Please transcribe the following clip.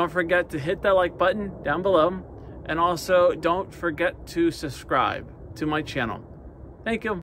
don't forget to hit that like button down below. And also don't forget to subscribe to my channel. Thank you.